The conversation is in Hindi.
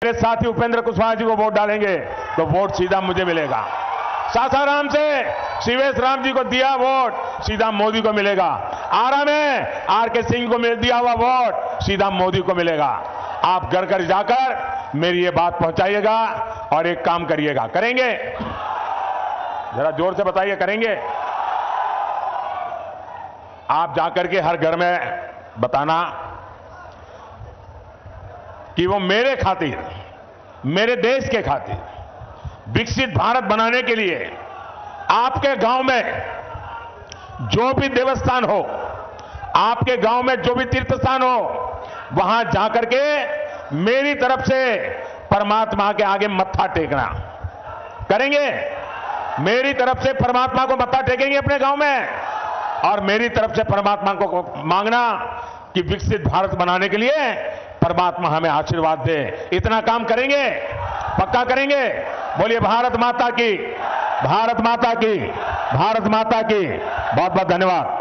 मेरे साथी उपेंद्र कुशवाहा जी को वोट डालेंगे तो वोट सीधा मुझे मिलेगा। सासाराम से शिवेश राम जी को दिया वोट सीधा मोदी को मिलेगा। आरा में आरके सिंह को दिया हुआ वोट सीधा मोदी को मिलेगा। आप घर घर जाकर मेरी ये बात पहुंचाइएगा और एक काम करिएगा। करेंगे? जरा जोर से बताइए, करेंगे? आप जाकर के हर घर में बताना कि वो मेरे खातिर, मेरे देश के खातिर, विकसित भारत बनाने के लिए आपके गांव में जो भी देवस्थान हो, आपके गांव में जो भी तीर्थ स्थान हो, वहां जाकर के मेरी तरफ से परमात्मा के आगे मत्था टेकना। करेंगे? मेरी तरफ से परमात्मा को मत्था टेकेंगे अपने गांव में और मेरी तरफ से परमात्मा को मांगना कि विकसित भारत बनाने के लिए परमात्मा हमें आशीर्वाद दे। इतना काम करेंगे? पक्का करेंगे? बोलिए भारत माता की, भारत माता की, भारत माता की। बहुत बहुत धन्यवाद।